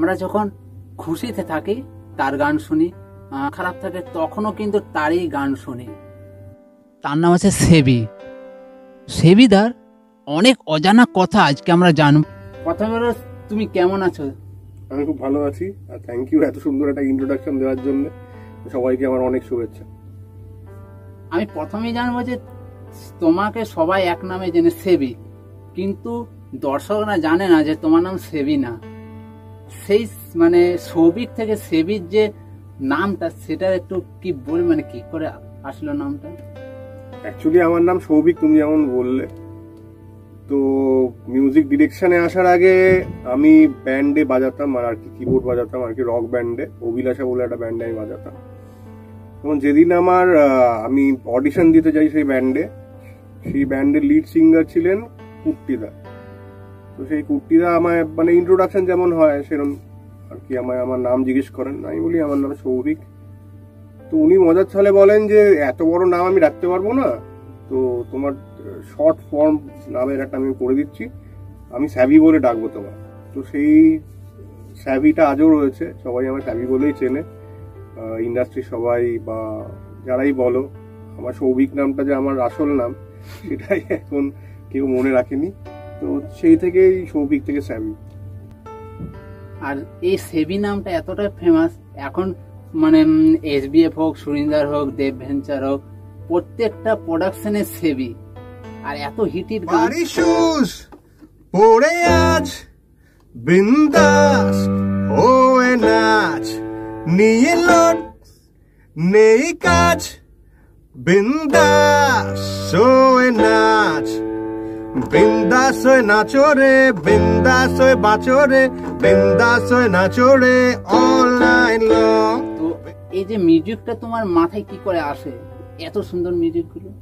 আমরা যখন খুশিতে থাকি তার গান শুনি, খারাপ থাকে তখনও কিন্তু তারই গান শুনি। তার নাম আছে সেবি। সেবিদার অনেক অজানা কথা আজকে আমরা জানব। প্রথমে তুমি কেমন আছো? আমি খুব ভালো আছি, আর থ্যাংক ইউ এত সুন্দর একটা ইন্ট্রোডাকশন দেওয়ার জন্য। সবাইকে আমার অনেক শুভেচ্ছা। আমি প্রথমেই জানবো যে তোমাকে সবাই এক নামে জেনে সেবি, কিন্তু দর্শকরা জানে না যে তোমার নাম সেবি না। সেই মানে সৌভিক থেকে সেবির যে নামটা, সেটা একটু কি বল, মানে কি করে আসলো নামটা? অ্যাকচুয়ালি আমার নাম সৌভিক, তুমি যেমন বললে। তো মিউজিক ডিরেকশনে আসার আগে আমি ব্যান্ডে বাজাতাম, আর কি কিবোর্ড বাজাতাম, আর কি রক ব্যান্ডে, অভিলাষা বলে একটা ব্যান্ডে আমি বাজাতাম। এবং যেদিন আমি অডিশন দিতে যাই সেই ব্যান্ডের লিড সিঙ্গার ছিলেন কুট্টিদা। তো সেই কুট্টিদা আমায় মানে ইন্ট্রোডাকশন যেমন হয় সেরকম আর কি আমায় আমার নাম জিজ্ঞেস করেন। আমি বলি আমার নাম সৌভিক। তো উনি মজার ছলে বলেন যে এত বড় নাম আমি রাখতে পারবো না, তো তোমার শর্ট ফর্ম নামের একটা আমি করে দিচ্ছি, আমি স্যাভি বলে ডাকবো তোমার। তো সেই স্যাভিটা আজও রয়েছে, সবাই আমার স্যাভি বলেই চেনে। ইন্ডাস্ট্রির সবাই বা যারাই বলো, আমার সৌভিক নামটা যে আমার আসল নাম সেটাই এখন কেউ মনে রাখেনি। তো সেই থেকেই সৌভিক থেকে স্যাভি। আর এই সেবি নামটা এতটা ফেমাস এখন, মানে এসবিএফ হোক, সুরিন্দার হোক, দেব ভেঞ্চার হোক, প্রত্যেকটা প্রোডাকশনে সেবি। আর এত হিটের গান পড়ে আজ বিন্দাস ওয়ে নাচ, নিয়ে লোট নেই কাজ, বিন্দাস ওয়ে নাচ, বিন্দাস ওয়ে নাচো রে, বিন্দাস ওয়ে বাঁচো রে, বিন্দাস ওয়ে নাচো রে অল নাইট লং। তো এই যে মিউজিকটা তোমার মাথায় কি করে আসে, এত সুন্দর মিউজিক গুলো?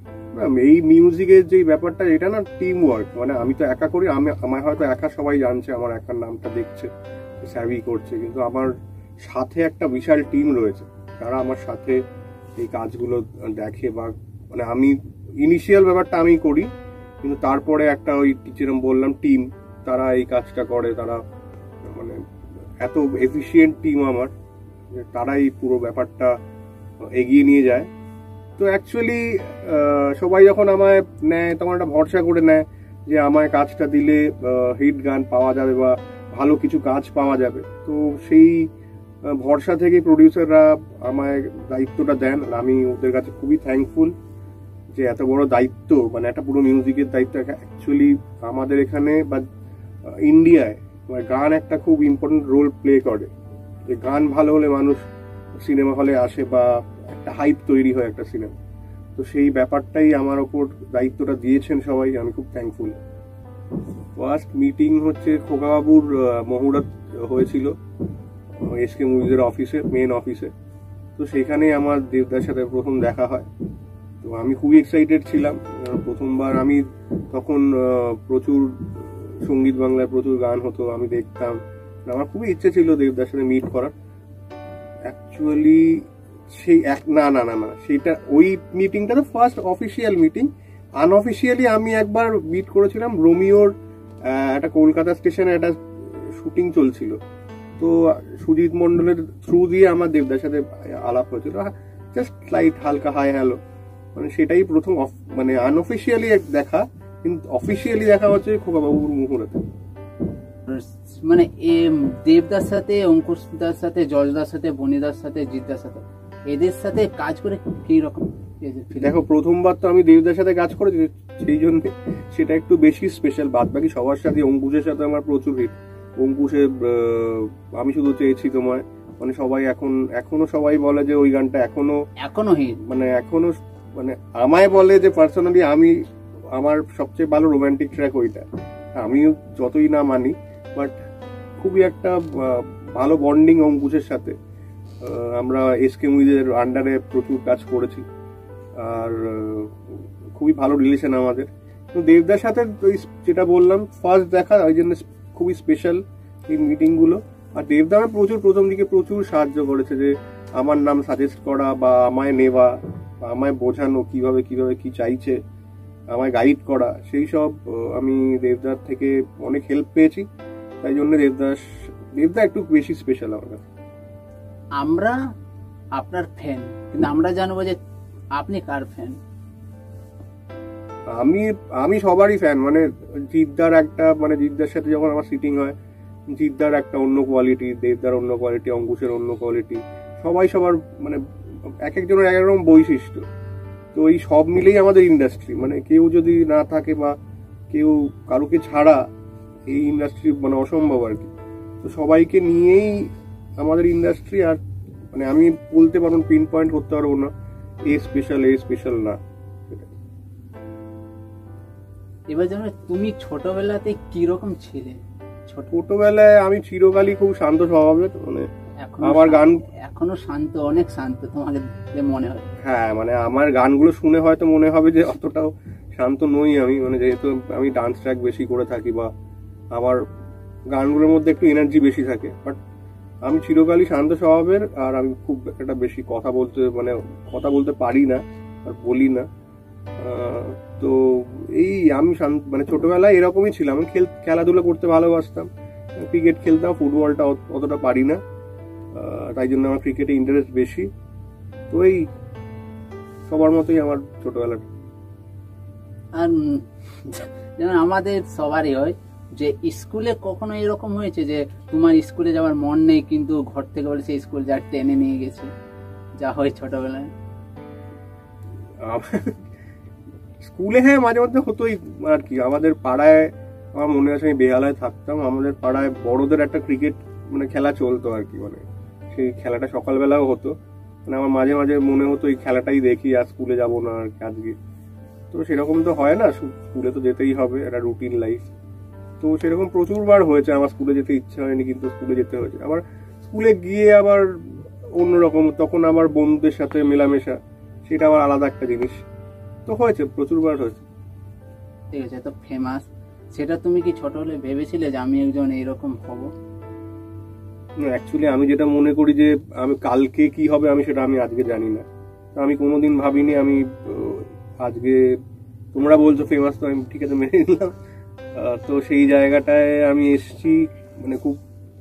এই মিউজিকের যে ব্যাপারটা, এটা না টিম ওয়ার্ক। মানে আমি তো একা করি, আমার হয়তো একা সবাই জানছে, আমার একার নামটা দেখছে, স্যাভি করছে, কিন্তু আমার সাথে একটা বিশাল টিম রয়েছে যারা আমার সাথে এই কাজগুলো দেখে। বা মানে আমি ইনিশিয়াল ব্যাপারটা আমি করি, কিন্তু তারপরে একটা ওই যেরকম বললাম টিম, তারা এই কাজটা করে। তারা মানে এত এফিশিয়েন্ট টিম আমার, তারাই পুরো ব্যাপারটা এগিয়ে নিয়ে যায়। তো অ্যাকচুয়ালি সবাই যখন আমায় নেয় তখন একটা ভরসা করে নেয় যে আমায় কাজটা দিলে হিট গান পাওয়া যাবে বা ভালো কিছু কাজ পাওয়া যাবে। তো সেই ভরসা থেকে প্রডিউসাররা আমায় দায়িত্বটা দেন, আর আমি ওদের কাছে খুবই থ্যাঙ্কফুল যে এত বড় দায়িত্ব, মানে একটা পুরো মিউজিকের দায়িত্ব। অ্যাকচুয়ালি আমাদের এখানে বা ইন্ডিয়ায় গান একটা খুব ইম্পর্টেন্ট রোল প্লে করে। যে গান ভালো হলে মানুষ সিনেমা হলে আসে বা একটা হাইপ তৈরি হয় একটা সিনেমা। তো সেই ব্যাপারটাই আমার ওপর দায়িত্বটা দিয়েছেন সবাই, আমি খুব থ্যাঙ্কফুল। ফার্স্ট মিটিং হচ্ছে খোকাবাবুর মহুরাত হয়েছিল এসকে মুভিজের অফিসে, মেন অফিসে। তো সেখানেই আমার দেবদার সাথে প্রথম দেখা হয়। তো আমি খুবই এক্সাইটেড ছিলাম। প্রথমবার আমি তখন প্রচুর সঙ্গীত বাংলায় প্রচুর গান হতো, আমি দেখতাম। আমার খুবই ইচ্ছে ছিল দেবদার সাথে মিট করার। অ্যাকচুয়ালি সেই না না না না সেইটা ওই মিটিংটা তো ফার্স্ট অফিসিয়াল মিটিং। আনঅফিসিয়ালি আমি একবার মিট করেছিলাম রোমিওর একটা কলকাতা স্টেশনে একটা শুটিং চলছিল। তো সুজিত মন্ডলের থ্রু দিয়ে আমার দেবদার সাথে আলাপ হয়েছিল, জাস্ট লাইট হালকা হাই হ্যালো, মানে সেটাই প্রথম মানে আনঅফিসিয়ালি দেখা। কিন্তু অফিসিয়ালি দেখা হচ্ছে খোকাবাবুর মুহূর্তে। মানে দেবদার সাথে, অঙ্কুশদার সাথে, জজদার সাথে, বনিদার সাথে, জিৎদার সাথে, এদের সাথে কাজ করে কি রকম? দেখো, প্রথমবার তো আমি দেবদার সাথে কাজ করেছি, সেই জন্য সেটা একটু বেশি স্পেশাল। বাদ বাকি সবার সাথে, অঙ্কুশের সাথে আমার প্রচুর হিট। অঙ্কুশে আমি শুধু চেয়েছি তোমায়, মানে সবাই এখনো সবাই বলে যে ওই গানটা এখনো হিট, মানে এখনো মানে আমায় বলে যে পার্সোনালি আমার সবচেয়ে ভালো রোমান্টিক ট্র্যাক ওইটা। আমি যতই না মানি, বাট খুবই একটা ভালো বন্ডিং অঙ্কুশের সাথে। আমরা এসকে মুভিজের আন্ডারে প্রচুর কাজ করেছি, আর খুবই ভালো রিলেশন আমাদের। তো দেবদার সাথে যেটা বললাম ফার্স্ট দেখা, ওই জন্য খুবই স্পেশাল এই মিটিংগুলো। আর দেবদা আমার প্রথম দিকে প্রচুর সাহায্য করেছে, যে আমার নাম সাজেস্ট করা বা আমায় নেওয়া বা আমায় বোঝানো কিভাবে কি চাইছে, আমায় গাইড করা, সেই সব আমি দেবদার থেকে অনেক হেল্প পেয়েছি। তাই জন্য দেবদাস দেবদা একটু বেশি স্পেশাল আমার কাছে। আমরা আপনার ফ্যান, কিন্তু আমরা জানবো যে আপনি কার ফ্যান। আমি সবারই ফ্যান, মানে জিদ্দার একটা, মানে জিদ্দার সাথে যখন আমার সিটিং হয়, জিদ্দার একটা অন্য কোয়ালিটি, দেবদার অন্য কোয়ালিটি, অঙ্কুশের অন্য কোয়ালিটি, সবাই সবার মানে এক একজনের এক এক রকম বৈশিষ্ট্য। তো এই সব মিলেই আমাদের ইন্ডাস্ট্রি, মানে কেউ যদি না থাকে বা কেউ কারোকে ছাড়া এই ইন্ডাস্ট্রি মানে অসম্ভব আর কি। তো সবাইকে নিয়েই আমাদের ইন্ডাস্ট্রি। আর মানে আমি বলতে পারবো, পিন পয়েন্ট করতে পারবো না এ স্পেশাল না। এবার যেন তুমি ছোটবেলাতে কিরকম ছিলে? ছোটবেলায় আমি চিরকালই খুব শান্ত স্বভাবের, মানে আমার গান এখনো শান্ত, অনেক শান্ত তোমাকে মনে হয়। হ্যাঁ, মানে আমার গানগুলো শুনে হয়তো মনে হবে যে অতটাও শান্ত নই আমি, মানে যেহেতু আমি ডান্স ট্র্যাক বেশি করে থাকি বা আমার গানগুলোর মধ্যে একটু এনার্জি বেশি থাকে, বাট আমি চিরকালই শান্ত স্বভাবের। আর আমি খুব একটা বেশি কথা বলতে পারি না আর বলি না। তো এই আমি মানে ছোটবেলায় এরকমই ছিলাম। আমি খেলাধুলা করতে ভালোবাসতাম, ক্রিকেট খেলতাম, ফুটবলটা অতটা পারি না, তাই জন্য আমার ক্রিকেটে ইন্টারেস্ট বেশি। তো এই সবার মতোই আমার ছোটবেলাটা। আর যেমন আমাদের সবারই হয় যে স্কুলে কখনো এরকম হয়েছে যে তোমার স্কুলে যাওয়ার মন নেই, কিন্তু ঘর থেকে বলেছে স্কুল যা, টেনে নিয়ে গেছে, যা হয় ছোটবেলায়? স্কুলে হ্যাঁ, মাঝে মধ্যে হতোই আর কি। আমাদের পাড়ায়, আমার মনে আছে আমি বেহালায় থাকতাম, আমাদের পাড়ায় বড়দের একটা ক্রিকেট মানে খেলা চলতো আর কি। মানে সেই খেলাটা সকালবেলাও হতো, মানে আমার মাঝে মাঝে মনে হতো এই খেলাটাই দেখি, আর স্কুলে যাবো না আর কি আজকে। তো সেরকম তো হয় না, স্কুলে তো যেতেই হবে, একটা রুটিন লাইফ। তো সেরকম প্রচুরবার হয়েছে আমার স্কুলে যেতে ইচ্ছা হয়নি, কিন্তু স্কুলে যেতে হয়েছে। আবার স্কুলে গিয়ে আবার অন্যরকম, তখন আবার বন্ধুদের সাথে মেলামেশা, সেটা আবার আলাদা একটা জিনিস। তো হয়েছে, প্রচুরবার হয়েছে। ঠিক আছে, তো ফেমাস, সেটা তুমি কি ছোট হলে ভেবেছিলে যে আমি একজন এইরকম হব? অ্যাকচুয়ালি আমি যেটা মনে করি যে আমি কালকে কি হবে আমি সেটা আমি আজকে জানি না। আমি কোনোদিন ভাবিনি আমি আজকে, তোমরা বলছো ফেমাস, তো আমি ঠিক আছে মেনে নিলাম। তো সেই জায়গাটায় আমি এসছি, মানে খুব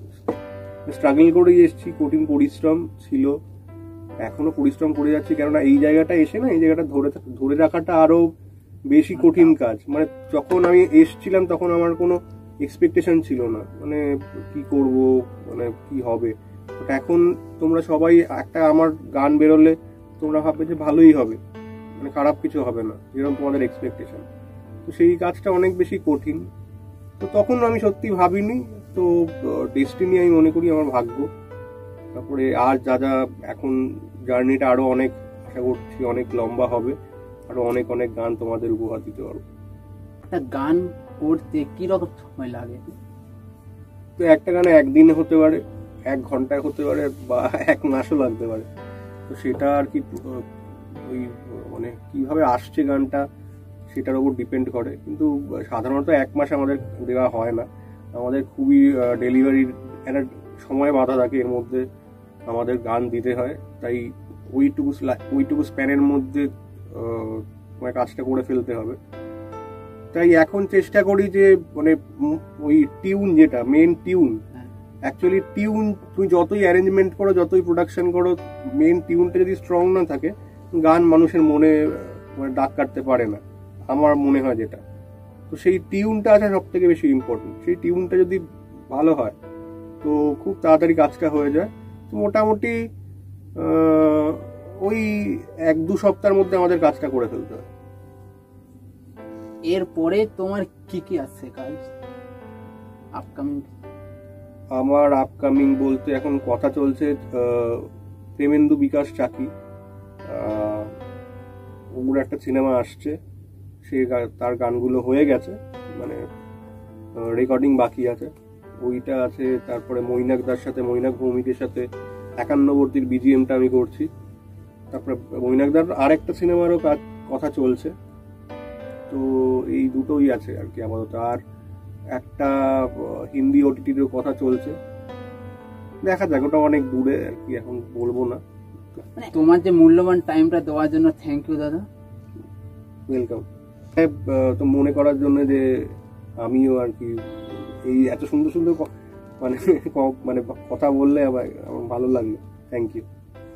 স্ট্রাগল করেই এসছি, কঠিন পরিশ্রম ছিল, এখনো পরিশ্রম করে যাচ্ছি। কেননা এই জায়গাটা এসে না, এই জায়গাটা ধরে রাখাটা আরো বেশি কঠিন কাজ। মানে যখন আমি এসছিলাম তখন আমার কোনো এক্সপেকটেশন ছিল না, মানে কি করব, মানে কি হবে। এখন তোমরা সবাই একটা আমার গান বেরোলে তোমরা ভাববে যে ভালোই হবে, মানে খারাপ কিছু হবে না, যেরকম তোমাদের এক্সপেকটেশন। তো সেই কাজটা অনেক বেশি কঠিন। তো তখন আমি সত্যি ভাবিনি। তো ডেস্টিনি আমি মনে করি আমার ভাগ্য। তারপরে আর যা যা এখন জার্নিটা আরো অনেক, আশা করছি অনেক লম্বা হবে, আরো অনেক অনেক গান তোমাদের উপহার দিতে পারবো। একটা গান করতে কি রকম সময় লাগে? তো একটা গানে একদিনে হতে পারে, 1 ঘন্টায় হতে পারে, বা 1 মাসও লাগতে পারে। তো সেটা আর কি ওই মানে কিভাবে আসছে গানটা সেটার উপর ডিপেন্ড করে। কিন্তু সাধারণত 1 মাস আমাদের দেওয়া হয় না, আমাদের খুবই ডেলিভারির একটা সময় বাধা থাকে, এর মধ্যে আমাদের গান দিতে হয়। তাই ওইটুকু স্প্যানের মধ্যে মানে কাজটা করে ফেলতে হবে। তাই এখন চেষ্টা করি যে মানে ওই টিউন, যেটা মেন টিউন, অ্যাকচুয়ালি টিউন তুমি যতই অ্যারেঞ্জমেন্ট করো, যতই প্রোডাকশন করো, মেন টিউনটা যদি স্ট্রং না থাকে, গান মানুষের মনে মানে দাগ কাটতে পারে না, আমার মনে হয় যেটা। তো সেই টিউনটা আছে সব থেকে বেশি ইম্পর্টেন্ট। সেই টিউনটা যদি ভালো হয় তো খুব তাড়াতাড়ি কাজটা হয়ে যায়। তো মোটামুটি ওই 1-2 সপ্তাহের মধ্যে আমাদের কাজটা করে ফেলতে হয়। এরপরে তোমার কি কি আছে কাজ আপকামিং? আমার আপকামিং বলতে এখন কথা চলছে প্রেমেন্দু বিকাশ চাকি, ওর একটা সিনেমা আসছে, সে তার গানগুলো হয়ে গেছে, মানে রেকর্ডিং বাকি আছে, ওইটা আছে। তারপরে মৈনাক ভৌমিকের সাথে 51বর্তীর বিজিএমটা আমি করছি। তারপরে মৈনাকদার আরেকটা সিনেমারও কথা চলছে। তো এই দুটোই আছে আর কি আপাতত। আর একটা হিন্দি ওটিটির কথা চলছে, দেখা যাক, ওটা অনেক দূরে আর কি, এখন বলবো না। তোমার যে মূল্যবান টাইমটা দেওয়ার জন্য থ্যাংক ইউ দাদা। ওয়েলকাম। তো মনে করার জন্য যে আমিও আর কি এই এত সুন্দর সুন্দর মানে মানে কথা বললে আমার ভালো লাগলো। Thank you.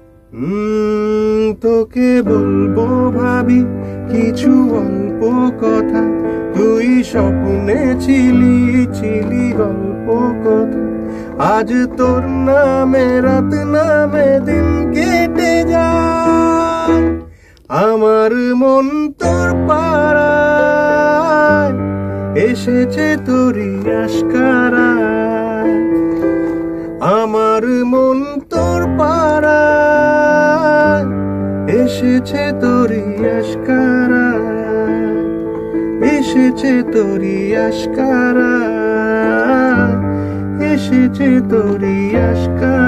তোকে বলবো ভাবি কিছু অল্প কথা, তুই স্বপ্নে ছিলি ছিলি গল্প কথা, আজ তোর নামে রাত নামে দিন কেটে যায়, আমার মন তোর পাড়ায় এসেছে তোরই আশকারায়, আমার মন তোর পাড়ায় এসেছে তোরই আশকারায়, এসেছে তোরই আশকারায়, এসেছে তোরই আশকারায়।